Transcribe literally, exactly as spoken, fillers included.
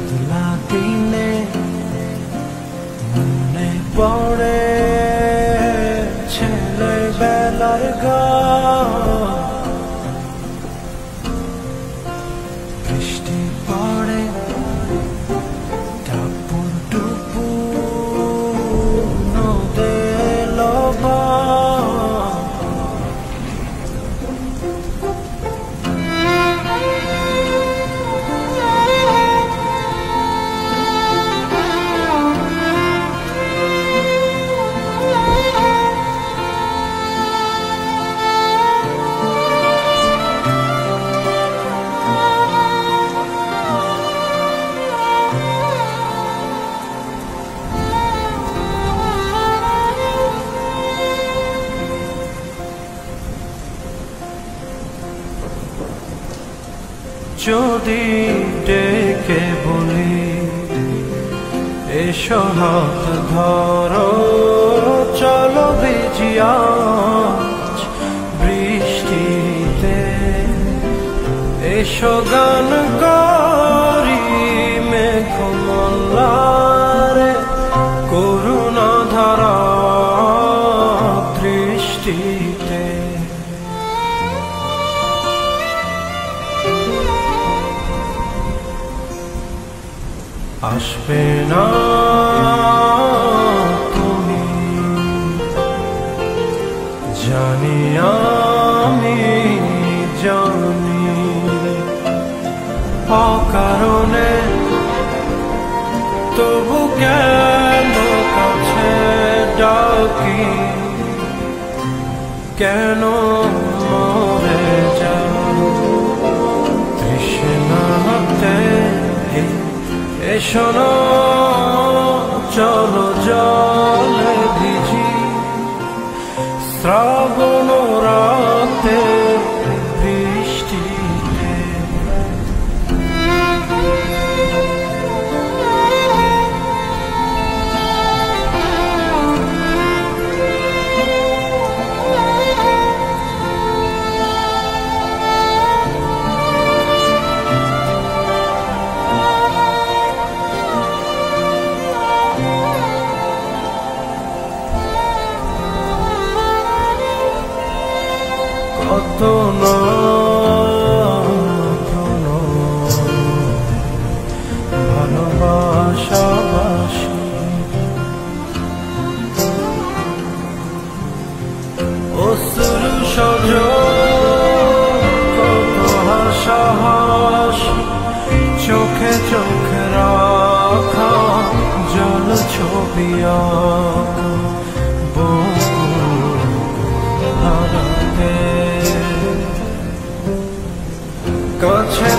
মেঘলা দিনে মনে পড়ে ছেলেবেলার গান। বৃষ্টি পড়ে টাপুর টুপুর নদে লবণ। যদি ডেকে বলি এসো হাত ধরো, চলো ভিজি আজ বৃষ্টিতে, এসো গান করি মেঘমল্লারে করুণা ধারা দৃষ্টিতে। আসবে না তুমি জানি, আমি জানি, অকারণে তবু কেন কাছে ডাকি, কেন মরে যাও তৃষ্ণাতে। এসো না চলো জলে ভিজি শ্রাবণ রাতে বৃষ্টিতে। কত না ভালোবাসাবাসি, অশ্রু সজ কত হাসাহাসি, চোখে চোখে রাখা জল ছবি আঁকা কাছে